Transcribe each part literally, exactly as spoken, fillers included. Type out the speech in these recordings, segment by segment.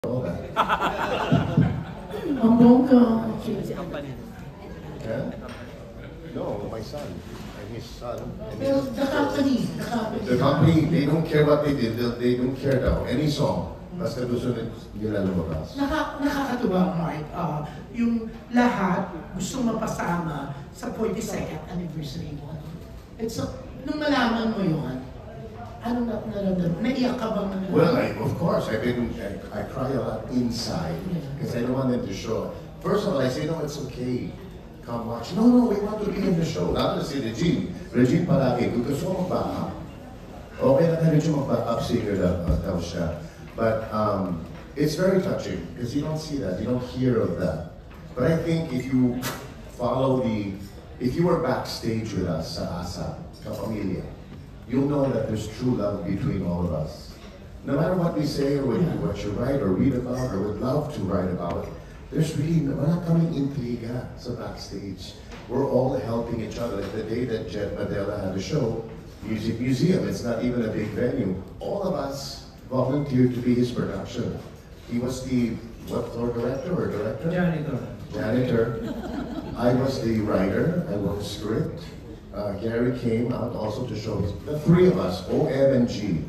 all that. Ang bongga. Yeah? No, my son and his son. And Pero his the company, the company. The company, they don't care what they did. They, they don't care daw. Any song. Basta gusto nila lumabas. Naka, nakakatuwa, Mark. Uh, yung lahat gusto mapasama sa forty-second anniversary mo. It's a, nung malaman mo yun, anong na naramdaman? Naiyak ka bang naman? Well, I, of course, I've been, I, I cry a lot inside because I don't want them to show. First of all, I say, no, it's okay. Come watch. No, no, we want to be in the show. Lalo na si Regine. Regine palagi, kung gusto mo mag-back up. Okay na na Regine mag-back up singer daw siya. But um, it's very touching because you don't see that, you don't hear of that. But I think if you follow the, if you were backstage with us sa ASAP, Kapamilya, you'll know that there's true love between all of us. No matter what we say or what you write or read about or would love to write about, there's really, wala kaming intriga sa backstage. We're all helping each other. The day that Jet Madela had a show, Music Museum, it's not even a big venue. All of us volunteered to be his production. He was the, what, floor director or director? Janitor. Janitor. I was the writer, I wrote the script. Uh, Gary came out also to show his, the three of us, O M and G.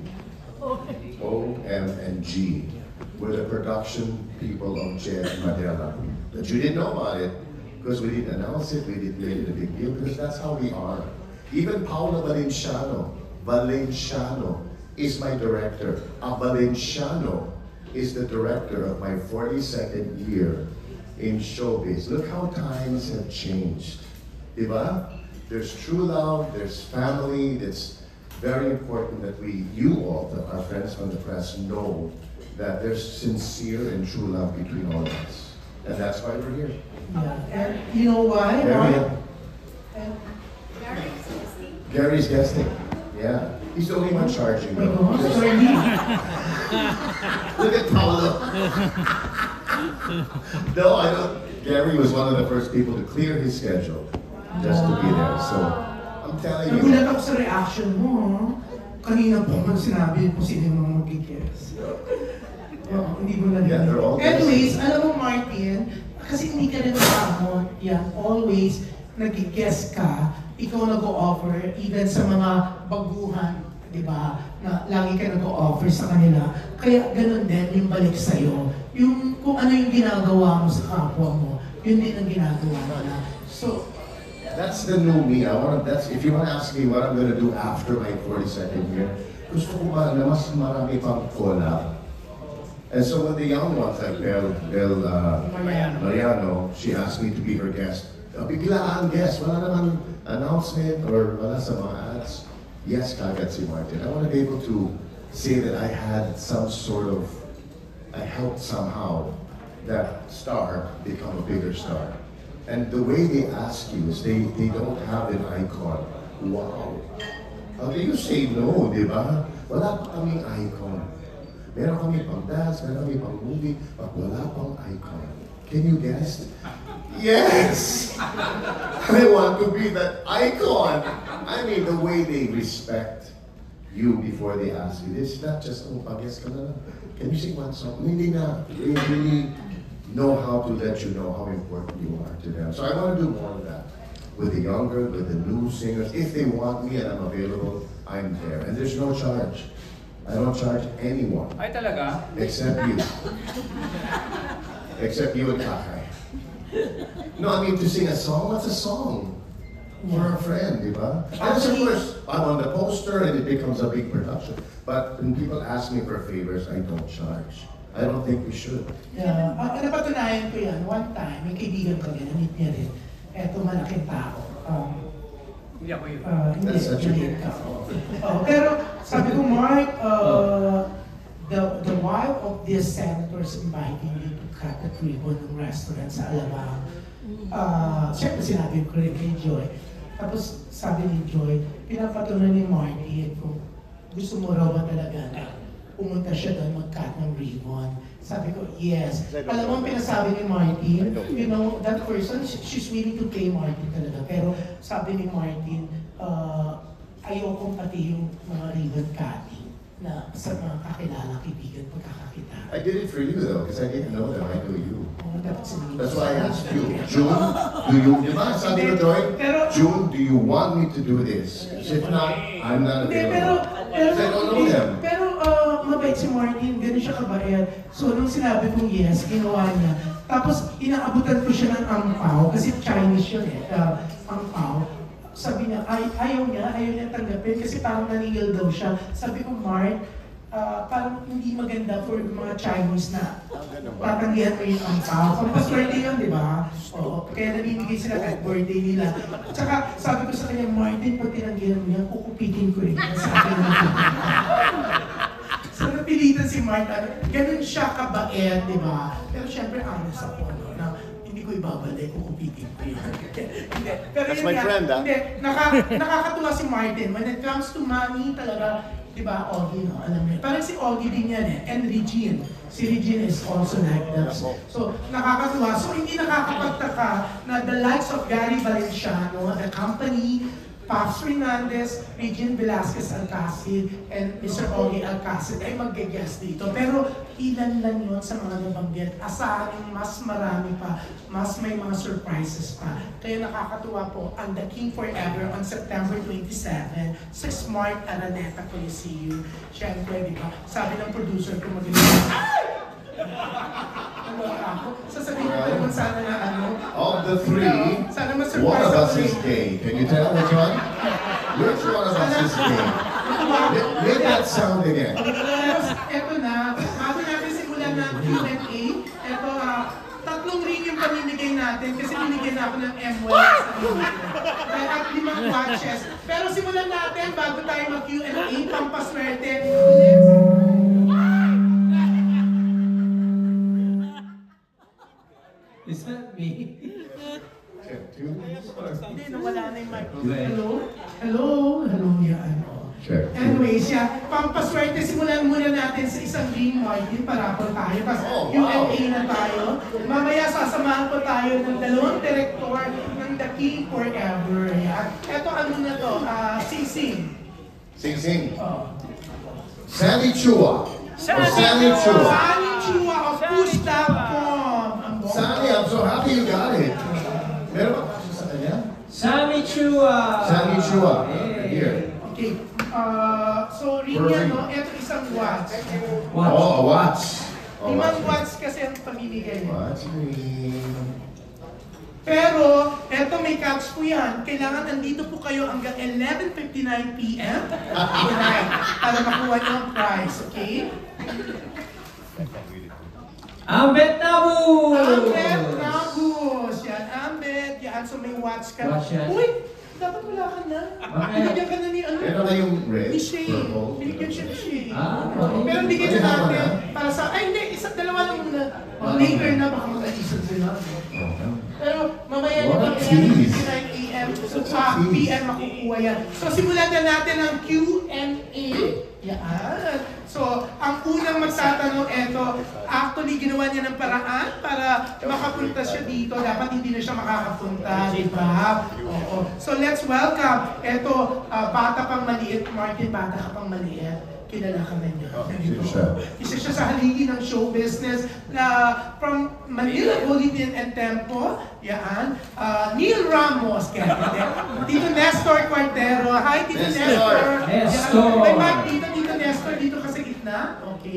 O M and G were the production people of Jet Madela. But you didn't know about it because we didn't announce it, we didn't make it a big deal because that's how we are. Even Paula Valenciano, Valenciano is my director. A Valenciano is the director of my forty-second year in showbiz. Look how times have changed. Diba? There's true love, there's family. It's very important that we, you all, our friends from the press, know that there's sincere and true love between all of us. And that's why we're here. Yeah. And you know why, Gary, Mark? And Gary's listening. Gary's guesting. Yeah. He's the only one charging. my Though. God, Just- sorry. Look at Paolo. No, I don't. Gary was one of the first people to clear his schedule just to be there. So I'm telling Nagulat you. ako sa reaction mo, ha? Kanina po man sinabi kung sino yung mga mag-guess. Oh, hindi mo na Yeah, they're all Anyways, alam mo, Martin, kasi hindi ka rin nakamon, yan, always nag-guess ka, ikaw nag-o-offer, even sa mga baguhan, di ba, na lagi ka nag-o-offer sa kanila. Kaya ganun din yung balik sa'yo. Yung kung ano yung ginagawa mo sa kapwa mo, yun din ang ginagawa nila. So, That's the new me. I want to, that's, if you want to ask me what I'm going to do after my forty-second year, gusto ko ba na mas marami pang collab. And so when the young ones like Bel, Bel uh, Mariano. Mariano, she asked me to be her guest. Uh, biglaan guest, wala naman announcement or wala sa mga ads. Yes, kagad si Martin. I want to be able to say that I had some sort of, I helped somehow that star become a bigger star. And the way they ask you is they, they don't have an icon. Wow. How do you say no, di ba? Wala pa kaming icon. Meron kami pang dance, meron kami pang movie, but wala pang icon. Can you guess? Yes! I want to be that icon. I mean, the way they respect you before they ask you. It's not just, oh, pag-guess ka na lang. Can you sing one song? Hindi na. They really know how to let you know how important you are to them. So I want to do more of that with the younger, with the new singers. If they want me and I'm available, I'm there. And there's no charge. I don't charge anyone. Ay, talaga? Except you. Except you and Kakay. No, I mean to sing a song, what's a song? For a friend, di ba? And of course, I'm on the poster and it becomes a big production. But when people ask me for favors, I don't charge. I don't think we should. Yeah. Uh, napatunayan ko yan, one time, may kaibigan ko rin, na-meet niya rin. Eto, malaking tao. Um, Hindi ako yun. uh, hindi, That's such a maliit good ka. Oh, pero sabi ko, Mark, uh, the, the wife of this senators inviting you to cut the ribbon ng restaurant sa Alabang. Uh, Siyempre, sinabi ko rin kay Joy. Tapos sabi ni Joy, pinapatunan ni Martin kung gusto mo raw ba talaga na pumunta siya doon mag-cut ng ribbon. Sabi ko, yes. Alam mo, ang pinasabi ni Martin, you know, that person, she's willing to pay Martin talaga. Pero sabi ni Martin, uh, ayokong pati yung mga ribbon cutting. na sa mga kakilala, kaibigan, pagkakakita. I did it for you though, because I didn't know them. I knew you. Oo, dapat sabihin. That's why I asked you, June, do you, di ba, sabi ko, Joy, Pero- June, do you want me to do this? If not, I'm not Hindi, pero, available. pero, Because I don't know hindi, them. pero uh, mabait si Martin, ganun siya kabait. So, nung sinabi kong yes, ginawa niya. Tapos, inaabutan ko siya ng angpao, kasi Chinese yun eh, uh, angpao. Sabi niya, ay, ayaw niya, ayaw niya tanggapin, kasi parang naningil daw siya. Sabi ko, Mark, uh, parang hindi maganda for mga Chinese na tatanggihan mo yung angpao. Pampaswerte yun, di ba? Oo, kaya namimigay sila kahit birthday nila. At saka, sabi ko sa kanya, Martin, pag tinanggihan mo yan, kukupitin ko rin yan sa akin. So, napilitan si Mark, ano, ganun siya kabait, di ba? Pero syempre, honest ako, no, na hindi ko ibabalik, kukupitin ko yun. Hindi. Pero That's yun my nga, friend, ah. Hindi, naka, nakakatuwa si Martin. When it comes to money, talaga, di ba, Ogie, no? Alam mo yun. Parang si Ogie din yan eh, and Regine. Si Regine is also like that. So, nakakatuwa. So, hindi nakakapagtaka na the likes of Gary Valenciano, the company, Pops Fernandez, Regine Velasquez Alcacid, and Mister Ogie Alcacid ay mag-guest dito. Pero ilan lang yun sa mga nabanggit. Asahanin mas marami pa, mas may mga surprises pa. Kaya nakakatuwa po ang The King Forever on September twenty-seventh sa Smart Araneta Coliseum. Siyempre, di ba? Sabi ng producer ko mag-guest. Ano ako? Sasabihin ko naman sana na ano. Of the three, Sana one ma-surprise of us ako is eh. gay. Can you tell which one? Which one of us is gay? Make, make that sound again. Tapos, eto na, bago natin simulan ng Q and A, eto, ah, tatlong ring yung pamimigay natin kasi binigyan na ako ng M one sa sarili ko. Kaya at limang watches. Pero simulan natin bago tayo mag-Q and A, pampaswerte. Let's... Is that me? Hindi, nawala na yung mic. Okay. Hello? Hello? Hello, yan. Oh. Check. Anyways, yeah, pampaswerte, simulan muna natin sa isang ring margin para po tayo. Tapos Oh, Q wow. and A na tayo. Mamaya sasamahan po tayo ng dalawang direktor ng The King Forever. Yeah. Ito ano na to, ah, Sing-Sing. Sing Sing. Oh. Sandy Chua. Or Sandy Chua. Sunny Chua of push dot com. Ang bongga. Sandy, I'm so happy you got it. Meron ba kasi sa kanya? Sammy Chua! Sandy Chua. Hey. Here. Okay. Uh, so, ring yan, no? Ito isang watch. Watch. Oh, a watch. Oh, Limang watch. watch kasi ang pamimigay niya. Watch me. Pero, eto may catch po yan. Kailangan nandito po kayo hanggang eleven fifty-nine p m tonight para makuha niyo ang prize, okay? Ambet Nabu! Ambet Nabus! Yan, Ambet. Yan, so may watch ka. Watch yan. Uy! Dapat wala ka na. Bakit? Binigyan ka na ni ano? Meron na yung red, Ni Shay. purple. Binigyan siya ni Shay. Ah, okay. Pero bigyan Pwede na naman, natin ah. para sa... Ay, hindi. Isa, dalawa lang muna. Oh, later na, baka mag-aisip sila. Oh, no. Pero mamaya What nito a eleven tease. fifty-nine a m So What a sa tease. P M makukuha yan. So simulan na natin ang Q and A. Yan. So ang unang magtatanong eto, actually ginawa niya ng paraan para makapunta siya dito. Dapat hindi na siya makakapunta, di ba? Oo. So let's welcome. Eto, ah, bata pang maliit. Martin, bata ka pang maliit. Kilala ka na niya. Oh, sino siya? Isa siya sa haligi ng show business na from Manila, Bolivian and Tempo. Yan. Uh, Neil Ramos. Kaya, Tito Nestor Cuartero. Hi, Tito Nestor. Nestor. Nestor. Yan. May mic dito, Tito Nestor. Dito ka sa gitna. Okay.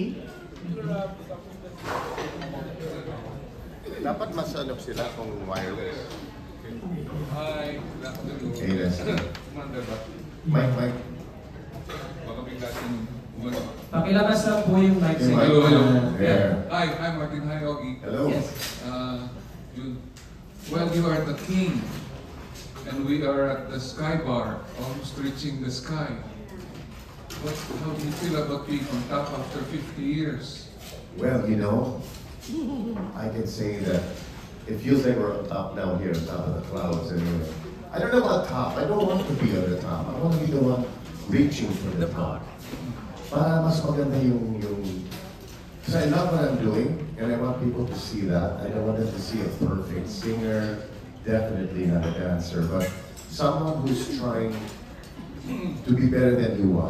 Dapat mas ano sila kung wireless. Hi, good afternoon. Hey, Leslie. Commander ba? Mike, Mike. Baka bigla siyang umano. Pakilabas lang po yung mic sa Yung mic. Hello, hello. There. Hi, I'm Martin Hayogi. Hello. Yes. Uh, you, well, you are the king. And we are at the sky bar, almost reaching the sky. What, how do you feel about being on top after fifty years? Well, you know, I can say that it feels like we're on top now here, on top of the clouds anyway. I don't know about top. I don't want to be on the top. I want to be the one reaching for the top. Para mas maganda yung, yung... Because I love what I'm doing, and I want people to see that. I don't want them to see a perfect singer, definitely not a dancer, but someone who's trying to be better than he was.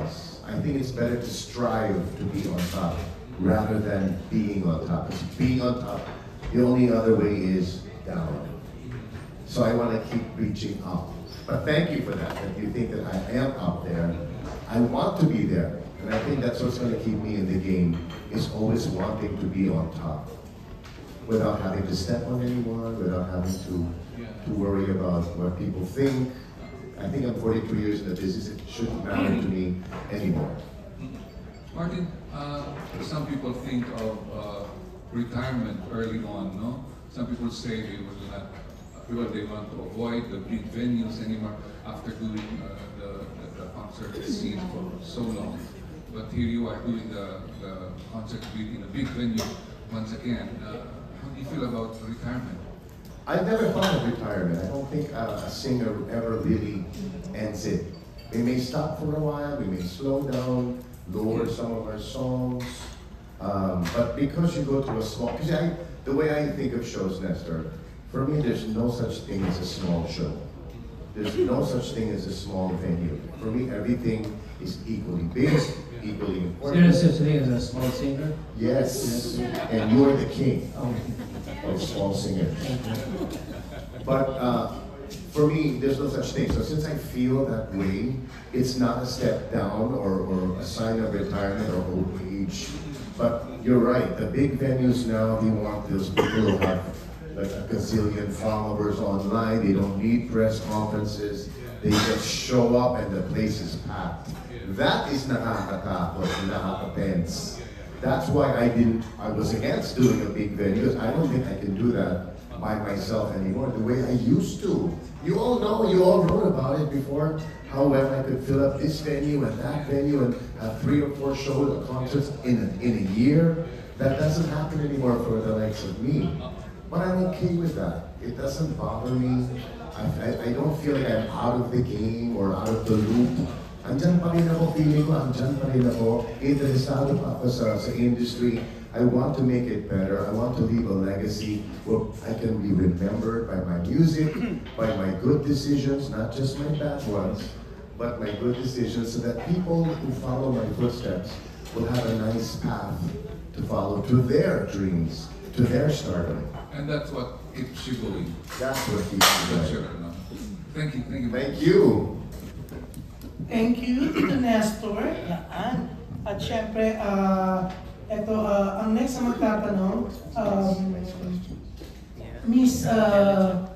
I think it's better to strive to be on top rather than being on top. Because being on top, the only other way is down. So I want to keep reaching up. But thank you for that, that you think that I am up there. I want to be there. And I think that's what's going to keep me in the game, is always wanting to be on top. Without having to step on anyone, without having to, to worry about what people think. I think I'm forty-two years in the business, it shouldn't matter to me anymore. Martin, uh, some people think of uh, retirement early on, no? Some people say they will not, well, they want to avoid the big venues anymore after doing uh, the, the, the concert scene for so long. But here you are doing the, the concert in a big venue once again. Uh, how do you feel about retirement? I never thought of retirement. I don't think uh, a singer ever really ends it. We may stop for a while, we may slow down, lower some of our songs. Um, but because you go to a small, because I, the way I think of shows, Nestor, for me there's no such thing as a small show. There's no such thing as a small venue. For me, everything is equally big, equally important. There is such thing as a small singer? Yes, and you are the king Oh. of small singers. But uh, for me, there's no such thing. So since I feel that way, it's not a step down or, or a sign of retirement or old age. But you're right, the big venues now, they want those people who have like a gazillion followers online. They don't need press conferences. They just show up and the place is packed. That is nakakatakot, nakaka-tense. That's why I didn't, I was against doing a big venue, because I don't think I can do that by myself anymore, the way I used to. You all know, you all wrote about it before, how well I could fill up this venue and that venue and have three or four shows or concerts in a, in a year. That doesn't happen anymore for the likes of me. But I'm okay with that. It doesn't bother me. I, I, I don't feel like I'm out of the game or out of the loop. Andyan pa rin ako, feeling ko, andyan pa rin ako, interesado pa ako sa, sa industry. I want to make it better. I want to leave a legacy where I can be remembered by my music, by my good decisions, not just my bad ones, but my good decisions, so that people who follow my footsteps will have a nice path to follow to their dreams, to their stardom. And that's what keeps you going. That's what keeps me That's going. your, no? Thank you, thank you. Thank you. Thank you, Tito Nestor. Yan. At syempre, uh, ito, uh, ang next na magtatanong, um, Miss uh,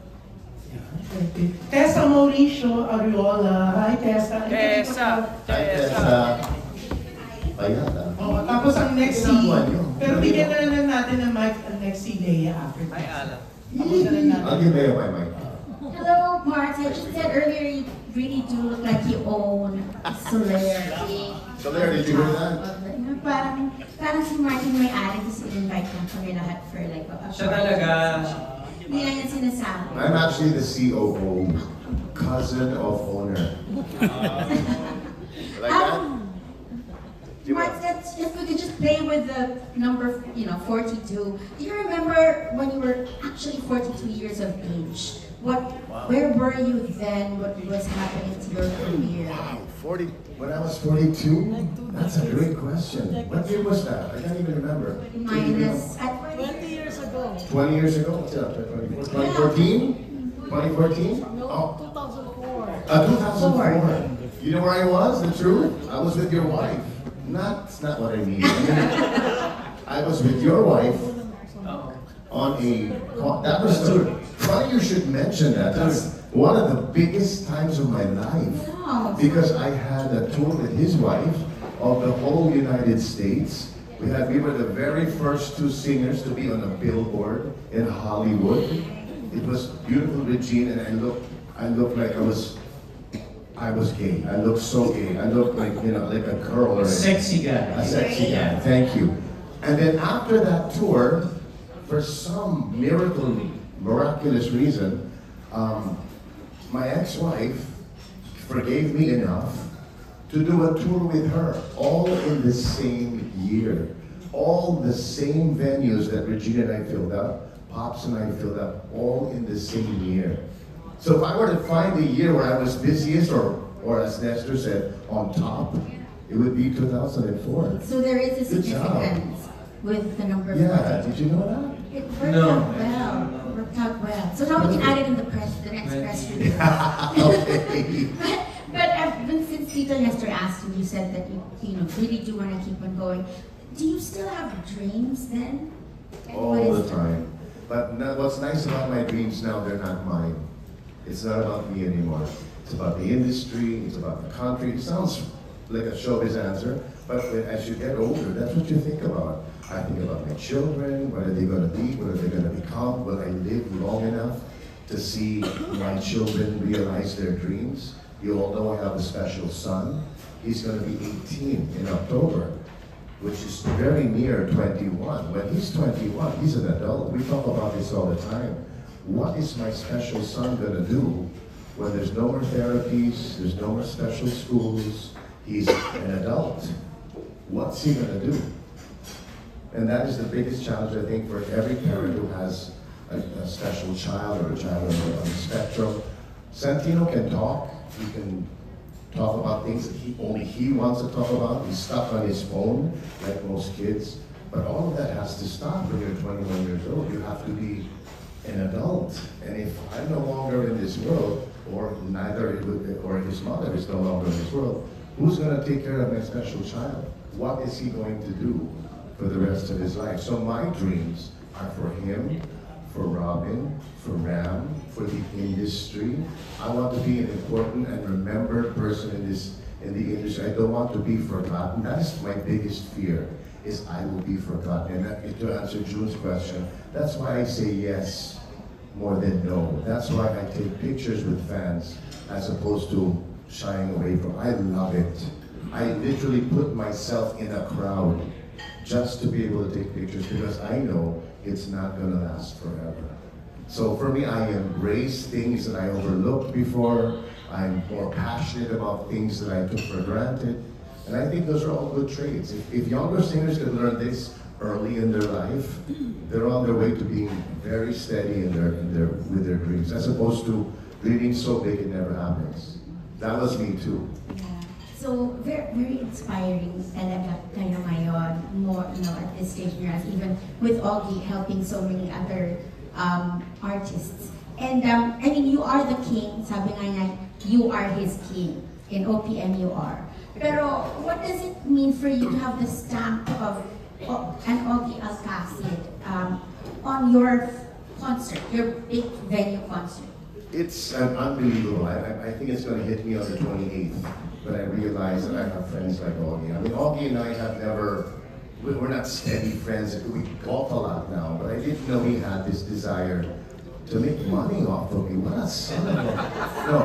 Tessa Mauricio Ariola. Hi, Tessa. Tessa. Hi, Tessa. Bayata. Oh, tapos ang next si, Ginagawa niyo. pero bigyan na lang natin ng mic ang next si Leia after. Ay, Alan. Tapos na lang natin. I'll give Leia my mic. Hello, Martin. You said earlier you really do look like you own Solarity. Solarity, did you hear that? Parang, parang si Martin may ari, kasi in-invite lang kami lahat for like a... Siya talaga. Hindi lang yung sinasabi. I'm actually the C O O, cousin of owner. Like that? Um, Do you want- Martin, if we could just play with the number, you know, forty-two. Do you remember when you were actually forty-two years of age? What, where were you then? What was happening to your career? Wow, forty. When I was forty-two? That's a great question. What year was that? I can't even remember. Minus at twenty years ago. twenty years ago? What's that? twenty fourteen? twenty fourteen? Oh, two thousand four. uh, two thousand four. You know where I was? The truth? I was with your wife. Not, that's not what I mean. I mean, I was with your wife on a, that was the, funny you should mention that. That's one of the biggest times of my life. Wow. Because I had a tour with his wife of the whole United States. We had, we were the very first two singers to be on a billboard in Hollywood. It was beautiful, Regine, and I looked, I looked like I was, I was gay. I looked so gay. I looked like, you know, like a girl or a, Sexy guy. a sexy guy. Thank you. And then after that tour, for some miracle, miraculous reason, um, my ex-wife forgave me enough to do a tour with her, all in the same year. All the same venues that Regina and I filled up, Pops and I filled up, all in the same year. So if I were to find a year where I was busiest, or, or as Nestor said, on top, It would be two thousand four. So there is a Good job. significance with the number Yeah, forty-two. did you know that? It worked No. out well. It worked out well. So now we can add it in the press, the next press release. Okay. But, but uh, but since Tito Nestor asked you, you said that you, you know, really do want to keep on going. Do you still have dreams then? And what All is the time. But no, what's nice about my dreams now, they're not mine. It's not about me anymore. It's about the industry, it's about the country. It sounds like a showbiz answer, but when, as you get older, that's what you think about. I think about my children, what are they going to be, what are they going to become? Will I live long enough to see my children realize their dreams? You all know I have a special son. He's going to be eighteen in October, which is very near twenty-one. When he's twenty-one, he's an adult. We talk about this all the time. What is my special son going to do when there's no more therapies, there's no more special schools, he's an adult? What's he going to do? And that is the biggest challenge, I think, for every parent who has a, a special child or a child on the, on the spectrum. Santino can talk. He can talk about things that he only he wants to talk about. He's stuck on his phone, like most kids. But all of that has to stop when you're twenty-one years old. You have to be an adult. And if I'm no longer in this world, or neither, or his mother is no longer in this world, who's going to take care of my special child? What is he going to do for the rest of his life? So my dreams are for him, for Robin, for Ram, for the industry. I want to be an important and remembered person in this in the industry. I don't want to be forgotten. That is my biggest fear, is I will be forgotten. And that, to answer June's question, that's why I say yes more than no. That's why I take pictures with fans as opposed to shying away from. I love it. I literally put myself in a crowd just to be able to take pictures because I know it's not going to last forever. So for me, I embrace things that I overlooked before. I'm more passionate about things that I took for granted. And I think those are all good traits. If, if younger singers can learn this early in their life, they're on their way to being very steady in their, in their, with their dreams, as opposed to dreaming so big it never happens. That was me too. Yeah. So very, very inspiring talaga kayo ngayon, more, you know, at this stage in your life, even with Augie helping so many other um, artists. And um, I mean, you are the king, sabi nga niya, you are his king. In O P M you are. Pero what does it mean for you to have the stamp of o an Augie Alcacid um, on your concert, your big venue concert? It's um, unbelievable. I, I I think it's going to hit me on the twenty-eighth, but I realize that I have friends like Augie. I mean, Augie and I have never, we're not steady friends. We golf a lot now, but I didn't know he had this desire to make money off of me. What a son of a... No.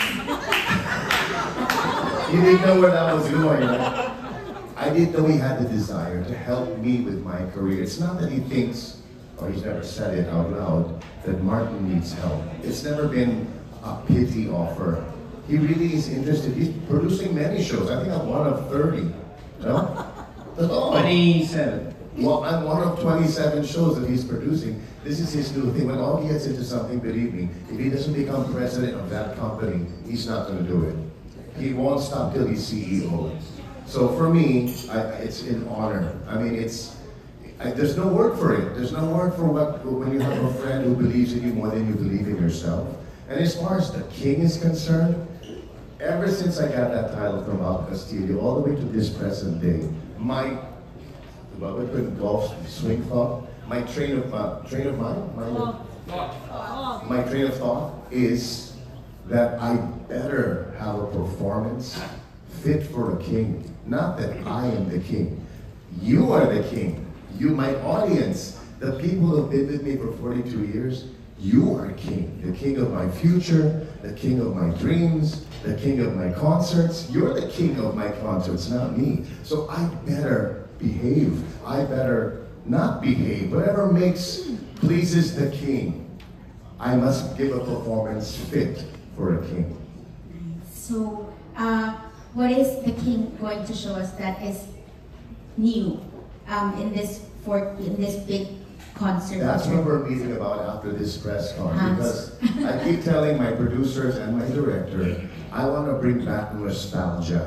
You didn't know where that was going, right? I didn't know he had the desire to help me with my career. It's not that he thinks, or he's never said it out loud, that Martin needs help. It's never been a pity offer. He really is interested. He's producing many shows. I think I'm one of thirty. No? Oh. twenty-seven. Well, I'm one of twenty-seven shows that he's producing. This is his new thing. When all he gets into something, believe me, if he doesn't become president of that company, he's not going to do it. He won't stop till he's C E O. So for me, I, it's an honor. I mean, it's I, there's no word for it. There's no word for what when you have a friend who believes in you more than you believe in yourself. And as far as the king is concerned, ever since I got that title from Al Castillo, all the way to this present day, my what we put golf swing thought, my train of uh, train of mind, my, my train of thought is that I better have a performance fit for a king. Not that I am the king. You are the king. You, my audience, the people who have been with me for forty-two years, you are king. The king of my future, the king of my dreams, the king of my concerts. You're the king of my concerts, not me. So I better behave. I better not behave. Whatever makes, pleases the king. I must give a performance fit for a king. So, uh, what is the king going to show us that is new um, in this for in this big concert? That's what we're meeting about after this press con, because I keep telling my producers and my director, I want to bring back nostalgia.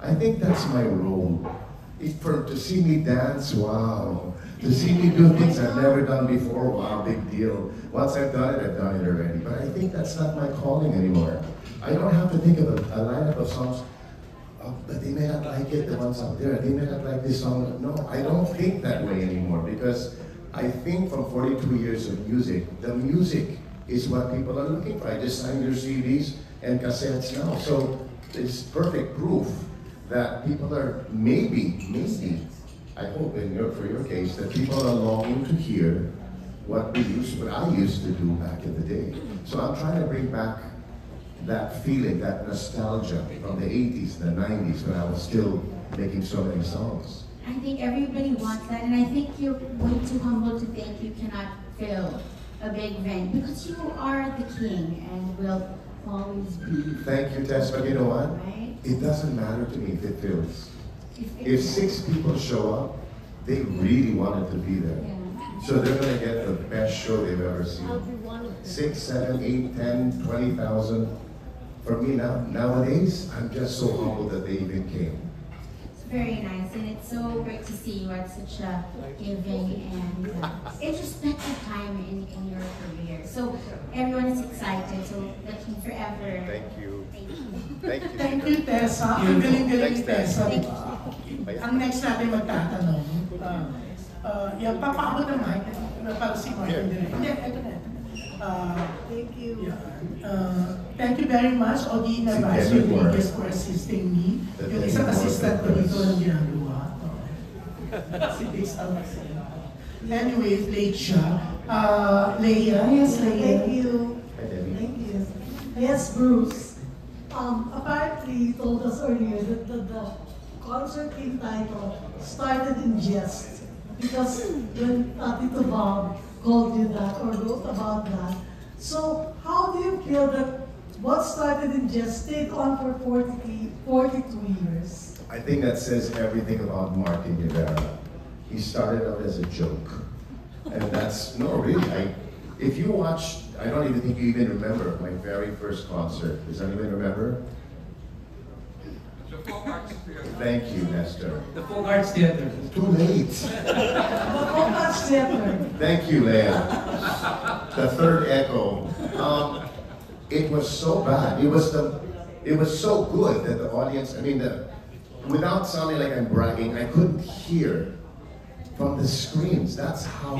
I think that's my role. If for to see me dance, wow. To see me do things I've never done before, wow, big deal. Once I've done it, I've done it already. But I think that's not my calling anymore. I don't have to think of a, a lineup of songs. Oh, but they may not like it, the ones out there. They may not like this song. No, I don't think that way anymore because I think from forty-two years of music, the music is what people are looking for. I just signed your C Ds and cassettes now. So it's perfect proof that people are maybe, maybe, I hope in your, for your case, that people are longing to hear what we used, what I used to do back in the day. So I'm trying to bring back that feeling, that nostalgia from the eighties, the nineties, when I was still making so many songs. I think everybody wants that, and I think you're way too humble to think you cannot fill a big venue because you are the king and will always be. Thank you, Tess, but you know what? Right? It doesn't matter to me if it fills. If, If six people show up, they really wanted to be there. Yeah. So they're gonna get the best show they've ever seen. I'll be one of them. Six, seven, eight, ten, twenty thousand. For me now, nowadays, I'm just so humbled that they even came. It's very nice, and it's so great to see you at such a giving and uh, introspective time in, in your career. So everyone is excited, so looking forever. Thank you. Thank you. Thank you. Thank you, Tessa. Ang galing-galing ni Thanks, Tessa, Thank di ba? Ang next natin magtatanong, uh, uh, yan, papaabot ng mic uh, para si Martin din. Hindi, ito na. Uh, Thank you. yeah, uh, thank you very much, Ogie Si Navasio Demi Moore. Rodriguez, for assisting me. The Yung Demi isang Moore assistant ko dito Conference. ng ginagawa. Si Dix Almacen. Anyway, late siya. Uh, Leia, yes, Leia. Thank you. Hi, Debbie. Thank you. Yes, Bruce. Um, apparently, you told us earlier that the, the concert in title started in jest because when Tito Bob called you that or wrote about that. So, how do you feel that what started in jest stayed on for forty, forty-two years? I think that says everything about Martin Rivera. He started out as a joke. And that's, no, really, I, if you watch, I don't even think you even remember my very first concert. Does anyone remember? The Folk Arts Theater. Thank you, Nestor. The Folk Arts Theater. Too late. The Focus Theater. Thank you, Leia. The third echo. Um, it was so bad. It was the, it was so good that the audience, I mean, the, without sounding like I'm bragging, I couldn't hear from the screens. That's how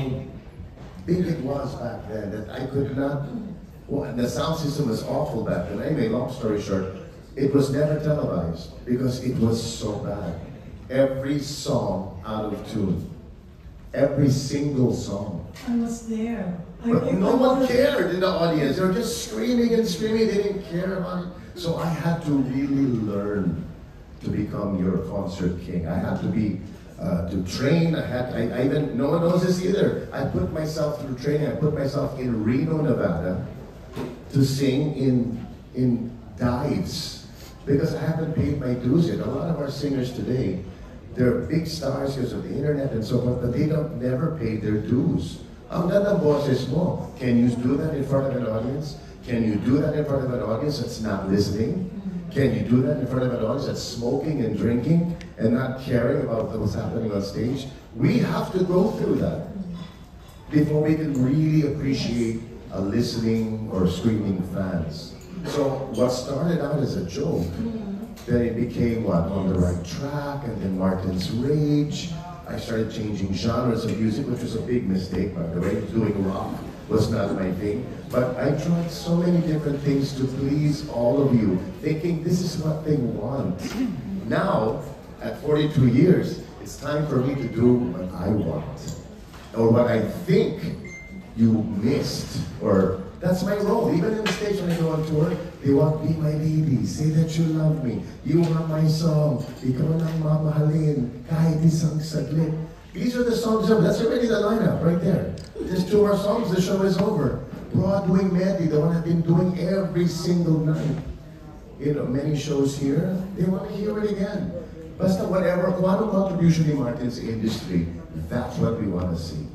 big it was back then, that I could not, well, the sound system was awful back then. Anyway, long story short, it was never televised because it was so bad. Every song out of tune. Every single song. I was there. I But think no I one was- cared in the audience. They were just screaming and screaming. They didn't care about it. So I had to really learn to become your concert king. I had to be, uh, to train. I had, I, I even, no one knows this either. I put myself through training. I put myself in Reno, Nevada to sing in, in dives because I haven't paid my dues yet. A lot of our singers today, they're big stars because of the internet and so forth, but they don't never pay their dues. Ang ganda boses mo. Can you do that in front of an audience? Can you do that in front of an audience that's not listening? Can you do that in front of an audience that's smoking and drinking and not caring about what's happening on stage? We have to go through that before we can really appreciate a listening or screaming fans. So what started out as a joke, then it became what, on the right track, and then Martin's Rage. I started changing genres of music, which was a big mistake, by the way. Doing rock was not my thing. But I tried so many different things to please all of you, thinking this is what they want. Now, at forty-two years, it's time for me to do what I want, or what I think you missed, or that's my role. Even in the stage when I go on tour, they want, be my baby, say that you love me, you are my song, ikaw ang mamahalin, kahit isang saglit. These are the songs of, that's already the lineup right there. Just two more songs, the show is over. Broadway Medley, the one I've been doing every single night. You know, many shows here, they want to hear it again. Basta whatever, kung anong contribution ni Martin's industry, that's what we want to see.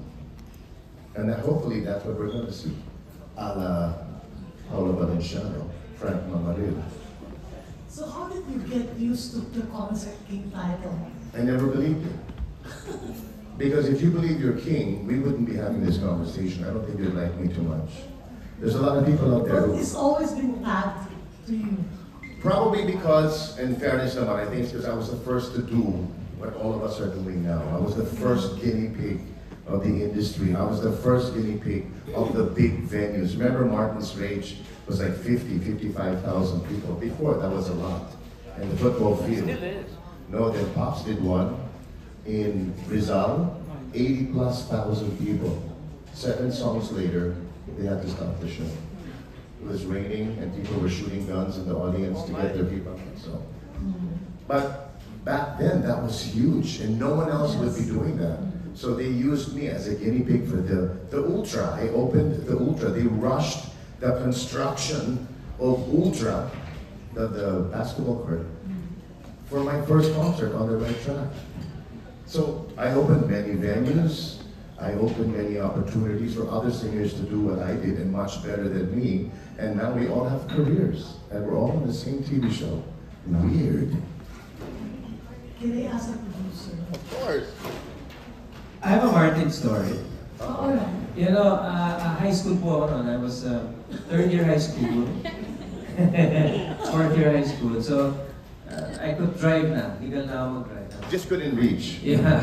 And that, hopefully that's what we're going to see. A la Paolo Valenciano, Frank Mamaril. So how did you get used to the Concert King title? I never believed it. Because if you believe you're king, we wouldn't be having this conversation. I don't think you'd like me too much. There's a lot of people out there But who... it's always been tagged to you. Probably because, in fairness naman, I think it's because I was the first to do what all of us are doing now. I was the first guinea pig of the industry. I was the first guinea pig of the big venues. Remember Martin's Rage was like fifty, fifty-five thousand people. Before, that was a lot. And the football field. No, then Pops did one in Rizal, eighty plus thousand people. Seven songs later, they had to stop the show. It was raining and people were shooting guns in the audience to get their people. So, but back then that was huge, and no one else would be doing that. So they used me as a guinea pig for the the Ultra. I opened the Ultra. They rushed the construction of Ultra, the, the basketball court, for my first concert on the right track. So I opened many venues. I opened many opportunities for other singers to do what I did and much better than me. And now we all have careers, and we're all on the same T V show. Weird. Can I ask a producer? Of course. I have a Martin story. Oh, alright. You know, uh, uh, high school po ako noon. I was uh, third year high school. Fourth year high school. So, uh, I could drive na. Legal na ako mag-drive. Just couldn't reach. Yeah.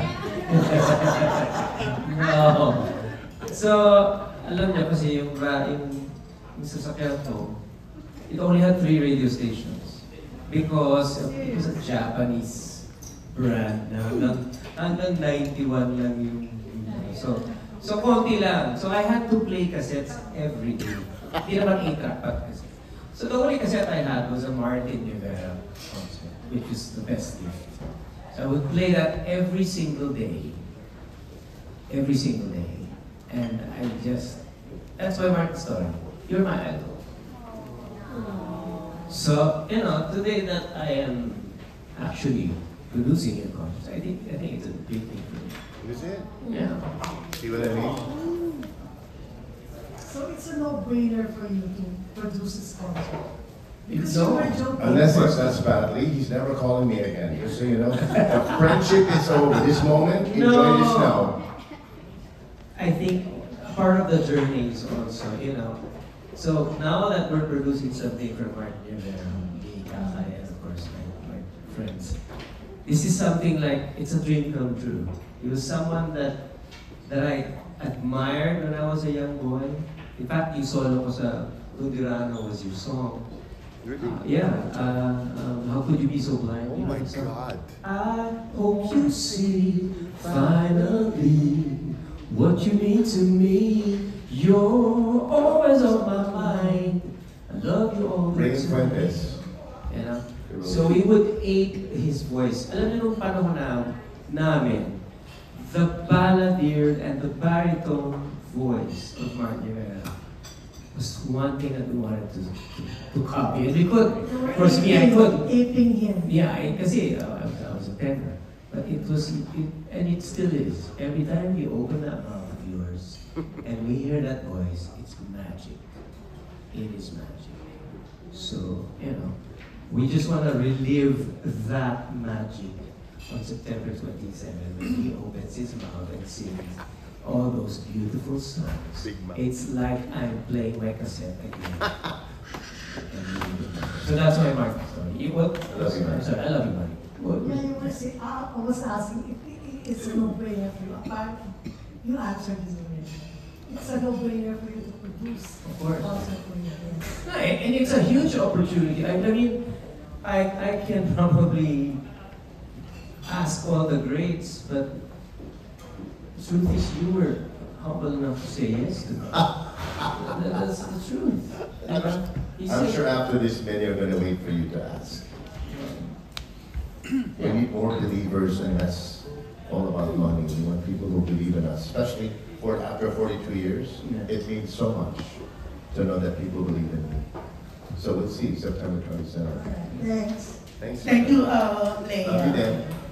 No. So, alam niyo kasi yung, ra- yung, yung sasakyan ko, it only had three radio stations. Because it was a Japanese brand na hanggang, hanggang ninety-one lang yung, yung so, so konti lang. So I had to play cassettes every day. Hindi naman eight-track pa cassette. So the only cassette I had was a Martin Rivera concert, which is the best gift. So I would play that every single day. Every single day. And I just, that's why Martin story. You're my idol. So, you know, today that I am actually producing your concerts, I think, I think it's a big thing for me. Is it? Yeah. See what I mean? So it's a no-brainer for you to produce this concert. Because No. you were joking. Unless it's us badly, he's never calling me again. Just so you know, the friendship is over. This moment, enjoy No. this now. I think part of the journey is also, you know, so now that we're producing something for Martin Rivera, me, Kakay, and of course my, my friends, this is something like, it's a dream come true. He was someone that that I admired when I was a young boy. In fact, yung solo ko sa Tudirano was your song. Really? Uh, yeah, uh, um, How Could You Be So Blind? Oh You know my the song? God. I hope you see finally what you mean to me. You're always on my mind. I love you all the Rain time. Fuentes. You know? So we would ape his voice. Alam niyo nung panahon na, namin, the balladeer and the baritone voice of Martin Rivera was one thing that we wanted to, to, to copy. And we could. You were Of course, me, I aping- could. Aping him. Yeah, I, kasi uh, I was I was a tenor. But it was, it, and it still is. Every time you open that mouth of yours, and we hear that voice, it's magic. It is magic. So, you know, we just want to relive that magic on September twenty-seventh when he opens his mouth and sings all those beautiful songs. Big mouth. It's like I'm playing my cassette again. So that's my Mark story. You, what? I love you, Mark. I'm sorry, I love you, Mark. What? Yeah, you were saying, I I was asking if i- i- it's a no-brainer for you. Apparently, you answered this already. It's a no-brainer for you to produce Of course. a concert for your friends. No, and and it's a huge opportunity. I mean, I, I can probably ask all the greats, but the truth is you were humble enough to say yes to me. That- That's the truth. You know? You I'm said- sure after this, many are going to wait for you to ask. We need more believers, and that's all about money. We want people who believe in us, especially for after forty-two years. Yeah. It means so much to know that people believe in me. So we'll see September twenty-seventh. Thanks. Thanks. Thank you, uh, Leia. Love you, Dan.